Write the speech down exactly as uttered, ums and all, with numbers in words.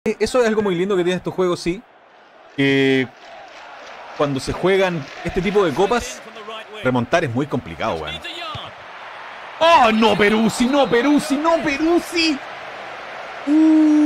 Eso es algo muy lindo que tiene estos juegos, sí. Que cuando se juegan este tipo de copas, remontar es muy complicado, weón. ¡Oh, no, Peruzzi! ¡No, Peruzzi! ¡No, Peruzzi! Uh.